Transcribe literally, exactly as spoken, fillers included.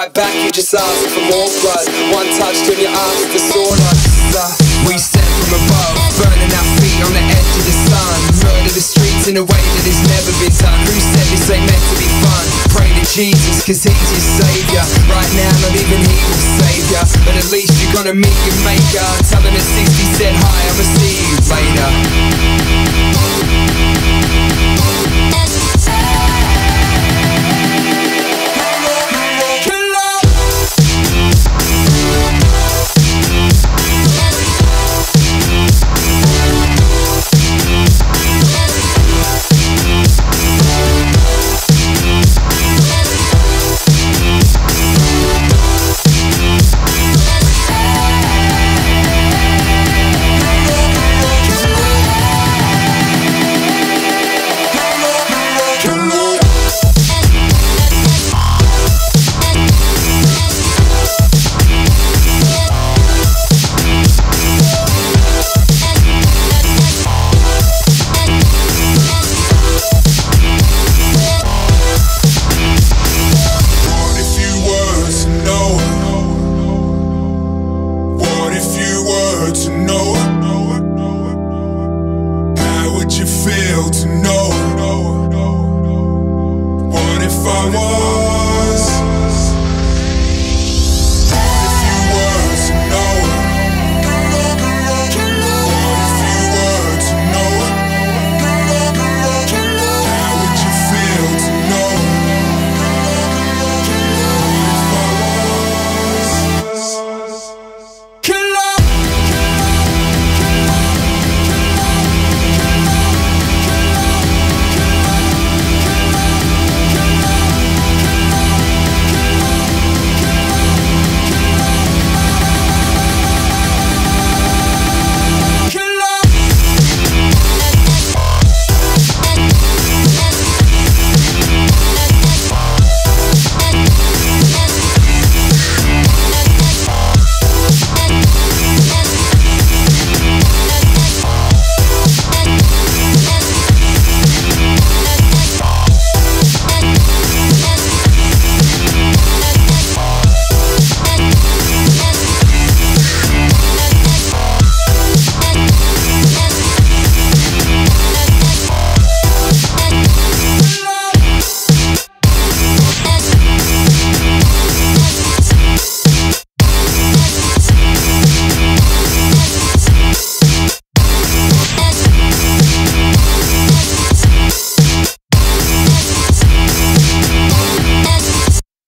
fight back, you just ask for more blood. One touch, turn your arms to sauna. We step from above, burning our feet on the edge of the sun. Murder the streets in a way that has never been done. Who said this ain't meant to be fun? Pray to Jesus, cause he's your saviour. Right now, not even he will save ya, but at least you're gonna meet your maker. Tell him at sixty said hi, I'ma see you later.